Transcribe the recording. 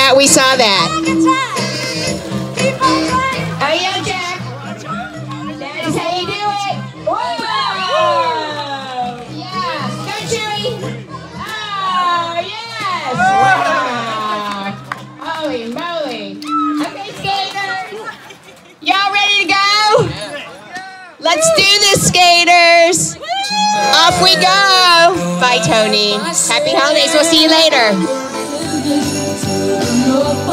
that. We saw that. Oh, yeah, Jack. That is how you do it. Whoa! Yeah. Go, Chewy. Oh, yes. Wow. Holy moly. Okay, skaters. Y'all ready to go? Let's do this, skaters. Off we go. Bye, Tony. Happy holidays. We'll see you later.